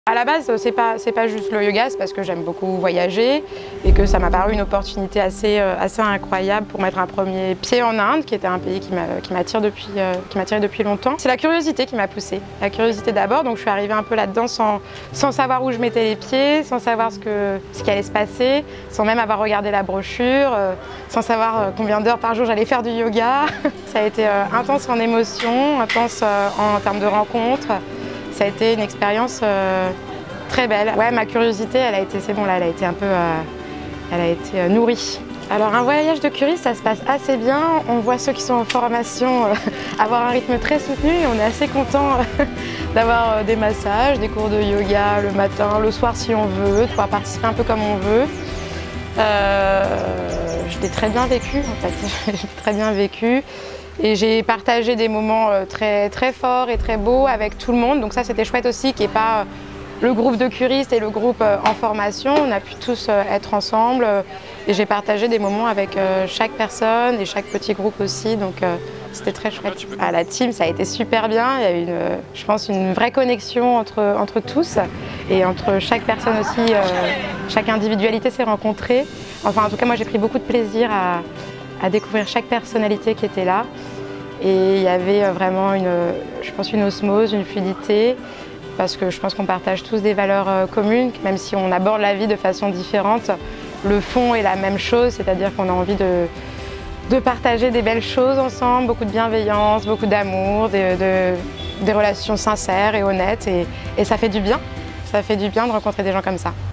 À la base, c'est pas juste le yoga, c'est parce que j'aime beaucoup voyager et que ça m'a paru une opportunité assez incroyable pour mettre un premier pied en Inde, qui était un pays qui m'attire depuis longtemps. C'est la curiosité qui m'a poussée. La curiosité d'abord, donc je suis arrivée un peu là-dedans sans savoir où je mettais les pieds, sans savoir ce qui allait se passer, sans même avoir regardé la brochure, sans savoir combien d'heures par jour j'allais faire du yoga. Ça a été intense en émotions, intense en termes de rencontres. Ça a été une expérience très belle. Ouais, ma curiosité, elle a été un peu, elle a été nourrie. Alors un voyage de curiste, ça se passe assez bien. On voit ceux qui sont en formation avoir un rythme très soutenu et on est assez content d'avoir des massages, des cours de yoga le matin, le soir si on veut, de pouvoir participer un peu comme on veut. Je l'ai très bien vécu en fait, j'ai très bien vécu. Et j'ai partagé des moments très forts et très beaux avec tout le monde. Donc ça, c'était chouette aussi qu'il n'y ait pas le groupe de curistes et le groupe en formation. On a pu tous être ensemble. Et j'ai partagé des moments avec chaque personne et chaque petit groupe aussi. Donc c'était très chouette. À la team, ça a été super bien. Il y a eu, je pense, une vraie connexion entre tous. Et entre chaque personne aussi, chaque individualité s'est rencontrée. Enfin, en tout cas, moi, j'ai pris beaucoup de plaisir à découvrir chaque personnalité qui était là. Et il y avait vraiment je pense, une osmose, une fluidité, parce que je pense qu'on partage tous des valeurs communes, même si on aborde la vie de façon différente. Le fond est la même chose, c'est-à-dire qu'on a envie de partager des belles choses ensemble, beaucoup de bienveillance, beaucoup d'amour, des relations sincères et honnêtes, et ça fait du bien. Ça fait du bien de rencontrer des gens comme ça.